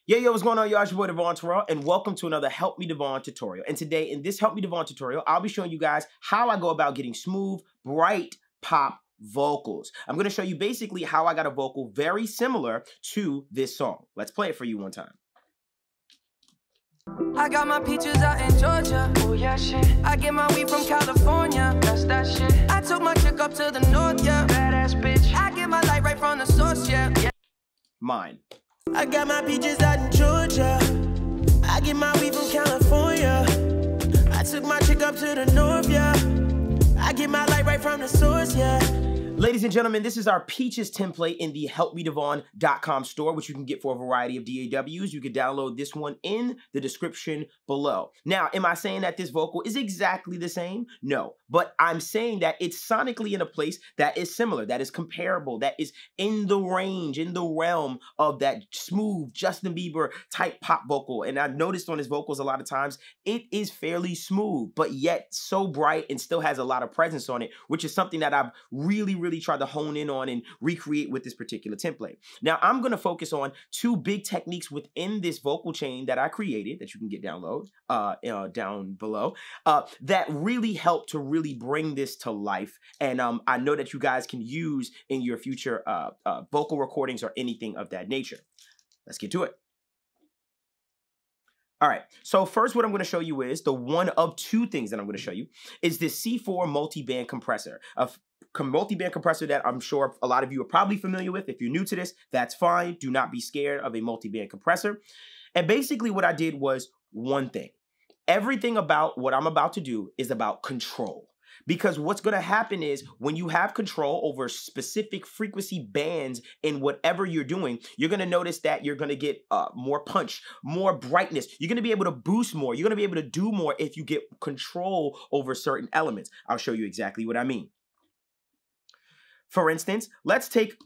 Yo, what's going on, y'all? It's your boy Devon Terrell, and welcome to another Help Me Devon tutorial. And today, in this Help Me Devon tutorial, I'll be showing you guys how I go about getting smooth, bright, pop vocals. I'm going to show you basically how I got a vocal very similar to this song. Let's play it for you one time. I got my peaches out in Georgia. Oh yeah, shit. I get my weed from California. That's that shit. I took my chick up to the north, yeah. Badass bitch. I get my light right from the source, yeah. Mine. I got my peaches out in Georgia. I get my weed from California. I took my chick up to the north, yeah. I get my light right from the source, yeah. Ladies and gentlemen, this is our Peaches template in the helpmedevon.com store, which you can get for a variety of DAWs. You can download this one in the description below. Now, am I saying that this vocal is exactly the same? No, but I'm saying that it's sonically in a place that is similar, that is comparable, that is in the range, in the realm of that smooth Justin Bieber type pop vocal. And I've noticed on his vocals a lot of times, it is fairly smooth, but yet so bright and still has a lot of presence on it, which is something that I've really tried to hone in on and recreate with this particular template. Now, I'm going to focus on two big techniques within this vocal chain that I created that you can get down below that really help to really bring this to life. And I know that you guys can use in your future vocal recordings or anything of that nature. Let's get to it. All right, so first what I'm going to show you is the one of two things that I'm going to show you is this C4 multi-band compressor. A multi-band compressor that I'm sure a lot of you are probably familiar with. If you're new to this, that's fine. Do not be scared of a multi-band compressor. And basically what I did was one thing. Everything about what I'm about to do is about control. Because what's going to happen is when you have control over specific frequency bands in whatever you're doing, you're going to notice that you're going to get more punch, more brightness. You're going to be able to boost more. You're going to be able to do more if you get control over certain elements. I'll show you exactly what I mean. For instance, let's take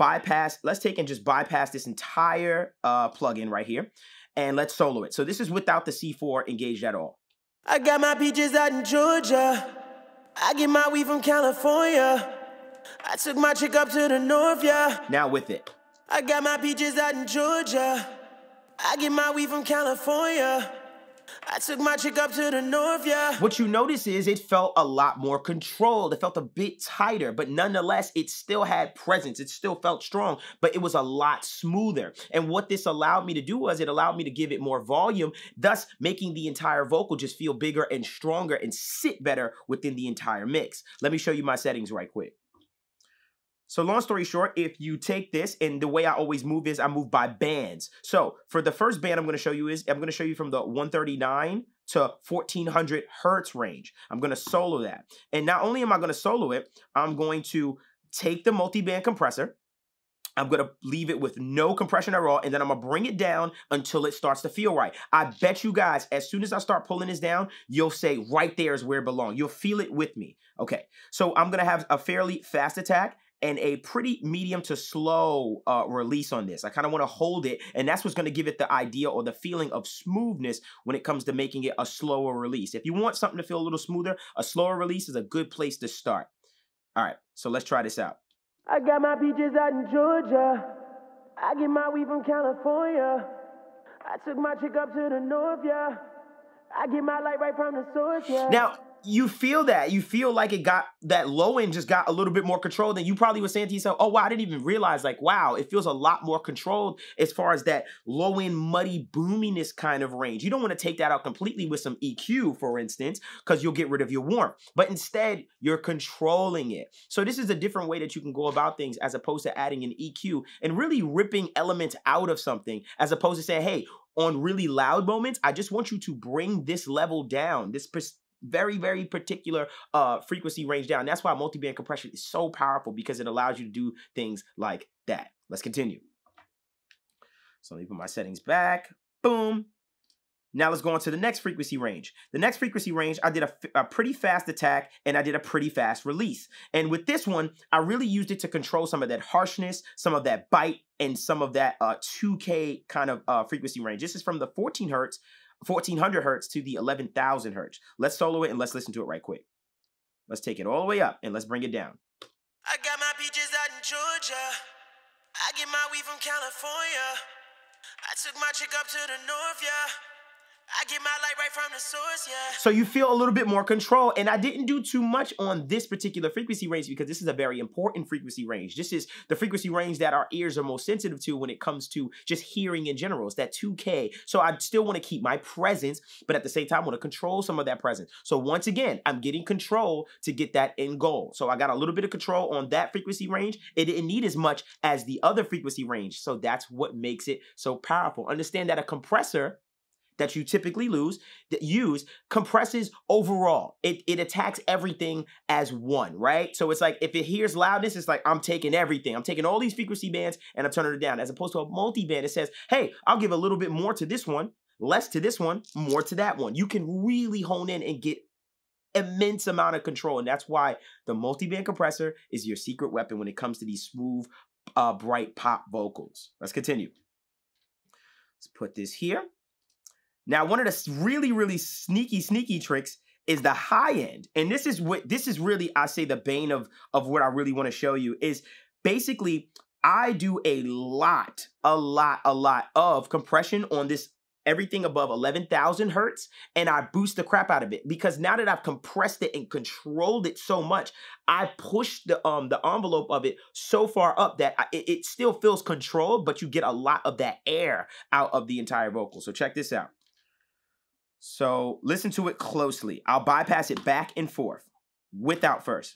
and just bypass this entire plugin right here, and let's solo it. So this is without the C4 engaged at all. I got my peaches out in Georgia. I get my weed from California. I took my chick up to the north, yeah. Now with it. I got my peaches out in Georgia. I get my weed from California. I took my chick up to the north, yeah. What you notice is it felt a lot more controlled. It felt a bit tighter, but nonetheless, it still had presence. It still felt strong, but it was a lot smoother. And what this allowed me to do was it allowed me to give it more volume, thus making the entire vocal just feel bigger and stronger and sit better within the entire mix. Let me show you my settings right quick. So long story short, if you take this, and the way I always move is I move by bands. So for the first band I'm going to show you from the 139 to 1400 hertz range. I'm going to solo that. And not only am I going to solo it, I'm going to take the multi-band compressor. I'm going to leave it with no compression at all, and then I'm going to bring it down until it starts to feel right. I bet you guys, as soon as I start pulling this down, you'll say right there is where it belongs. You'll feel it with me. Okay, so I'm going to have a fairly fast attack and a pretty medium to slow release on this. I kind of want to hold it, and that's what's going to give it the idea or the feeling of smoothness when it comes to making it a slower release. If you want something to feel a little smoother, a slower release is a good place to start. All right, so let's try this out. I got my peaches out in Georgia. I get my weed from California. I took my chick up to the north, yeah. I get my light right from the source, yeah. Now, you feel that. You feel like it got, that low end just got a little bit more controlled, and you probably were saying to yourself, oh, wow, I didn't even realize, like, wow, it feels a lot more controlled as far as that low end muddy boominess kind of range. You don't want to take that out completely with some EQ, for instance, because you'll get rid of your warmth, but instead you're controlling it. So this is a different way that you can go about things as opposed to adding an EQ and really ripping elements out of something, as opposed to saying, hey, on really loud moments, I just want you to bring this level down, this very particular frequency range down. That's why multi-band compression is so powerful, because it allows you to do things like that. Let's continue. So let me put my settings back. Boom. Now let's go on to the next frequency range. The next frequency range, I did a pretty fast attack and I did a pretty fast release. And with this one, I really used it to control some of that harshness, some of that bite, and some of that 2K kind of frequency range. This is from the 1400 hertz to the 11,000 hertz. Let's solo it and let's listen to it right quick. Let's take it all the way up and let's bring it down. I got my peaches out in Georgia. I get my weed from California. I took my chick up to the north, yeah. I get my light right from the source, yeah. So you feel a little bit more control. And I didn't do too much on this particular frequency range because this is a very important frequency range. This is the frequency range that our ears are most sensitive to when it comes to just hearing in general. It's that 2K. So I still want to keep my presence, but at the same time, I want to control some of that presence. So once again, I'm getting control to get that end goal. So I got a little bit of control on that frequency range. It didn't need as much as the other frequency range. So that's what makes it so powerful. Understand that a compressor that you typically use compresses overall. It attacks everything as one, right? So it's like if it hears loudness, it's like I'm taking everything. I'm taking all these frequency bands and I'm turning it down. As opposed to a multi-band, it says, hey, I'll give a little bit more to this one, less to this one, more to that one. You can really hone in and get immense amount of control. And that's why the multi-band compressor is your secret weapon when it comes to these smooth, bright pop vocals. Let's continue. Let's put this here. Now, one of the really, really sneaky tricks is the high end. And this is really, I say, the bane of what I really want to show you is basically I do a lot of compression on this everything above 11,000 hertz, and I boost the crap out of it because now that I've compressed it and controlled it so much, I push the envelope of it so far up that it still feels controlled, but you get a lot of that air out of the entire vocal. So check this out. So listen to it closely. I'll bypass it back and forth without first.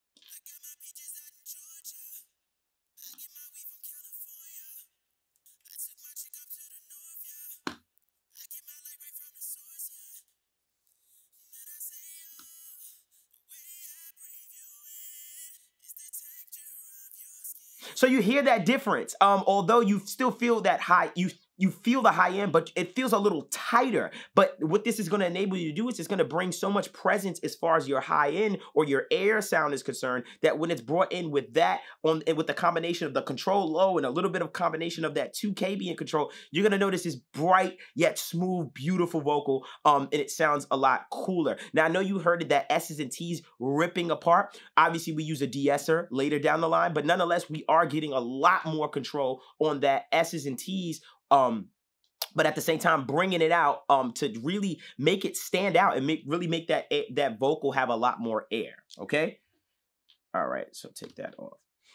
So you hear that difference. Although you still feel that high, you feel the high end, but it feels a little tighter. But what this is going to enable you to do is it's going to bring so much presence as far as your high end or your air sound is concerned that when it's brought in with that and with the combination of the control low and a little bit of combination of that 2K being control, you're going to notice this bright yet smooth, beautiful vocal. And it sounds a lot cooler. Now, I know you heard that S's and T's ripping apart. Obviously, we use a de-esser later down the line, but nonetheless, we are getting a lot more control on that S's and T's. But at the same time, bringing it out to really make it stand out and really make that vocal have a lot more air. Okay. All right. So take that off.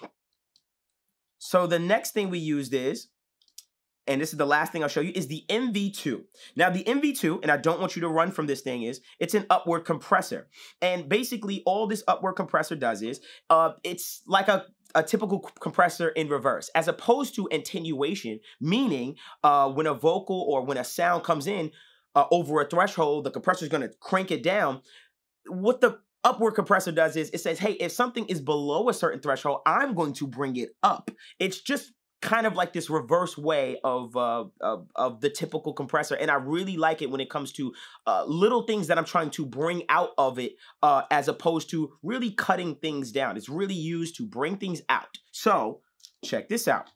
So the next thing we used is, and this is the last thing I'll show you, is the MV2. Now the MV2, and I don't want you to run from this thing, it's an upward compressor. And basically all this upward compressor does is, it's like a typical compressor in reverse, as opposed to attenuation, meaning when a vocal or when a sound comes in over a threshold, the compressor is going to crank it down. What the upward compressor does is it says, hey, if something is below a certain threshold, I'm going to bring it up. It's just kind of like this reverse way of the typical compressor. And I really like it when it comes to little things that I'm trying to bring out of it as opposed to really cutting things down. It's really used to bring things out. So check this out.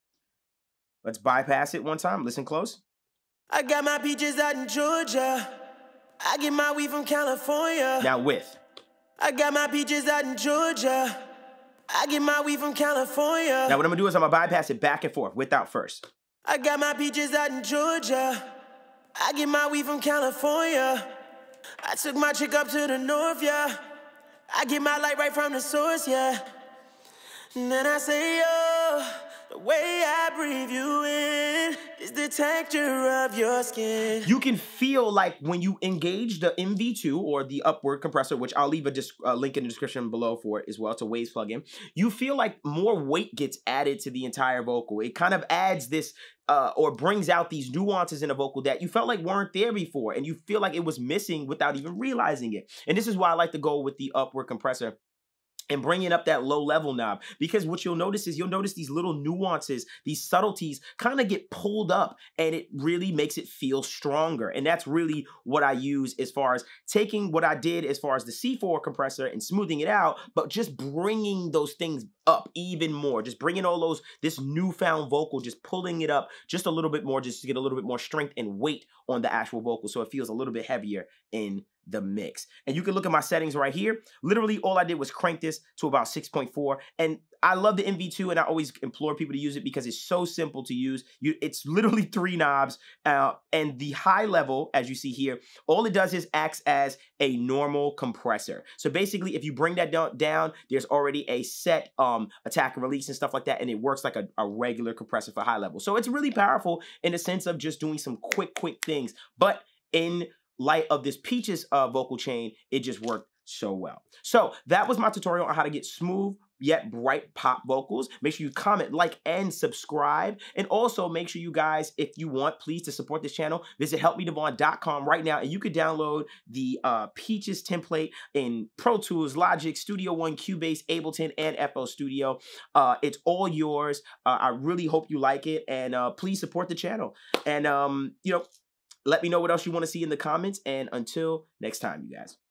Let's bypass it one time. Listen close. I got my peaches out in Georgia. I get my weed from California. Now with. I got my peaches out in Georgia. I get my weed from California. Now what I'm gonna do is I'm gonna bypass it back and forth without first. I got my peaches out in Georgia. I get my weed from California. I took my chick up to the north, yeah. I get my light right from the source, yeah. And then I say, oh, the way I breathe you in is the texture of your skin. You can feel like when you engage the MV2 or the upward compressor, which I'll leave a link in the description below for it as well. It's a Waves plugin. You feel like more weight gets added to the entire vocal. It kind of adds this or brings out these nuances in a vocal that you felt like weren't there before. And you feel like it was missing without even realizing it. And this is why I like to go with the upward compressor and bringing up that low level knob, because what you'll notice is these little nuances, these subtleties kind of get pulled up and it really makes it feel stronger. And that's really what I use as far as taking what I did as far as the C4 compressor and smoothing it out, but just bringing those things up even more, just bringing all this newfound vocal, just pulling it up just a little bit more, just to get a little bit more strength and weight on the actual vocal. So it feels a little bit heavier in the mix. And you can look at my settings right here. Literally, all I did was crank this to about 6.4. And I love the MV2, and I always implore people to use it because it's so simple to use. It's literally 3 knobs. And the high level, as you see here, all it does is acts as a normal compressor. So basically, if you bring that down, there's already a set attack and release and stuff like that, and it works like a regular compressor for high level. So it's really powerful in the sense of just doing some quick things. But in light of this Peaches vocal chain, it just worked so well. So that was my tutorial on how to get smooth yet bright pop vocals. Make sure you comment, like, and subscribe. And also make sure you guys, if you want, please, to support this channel, visit helpmedevon.com right now, and you could download the Peaches template in Pro Tools, Logic, Studio One, Cubase, Ableton, and FL Studio. It's all yours. I really hope you like it, and please support the channel. And, you know, let me know what else you want to see in the comments. And until next time, you guys.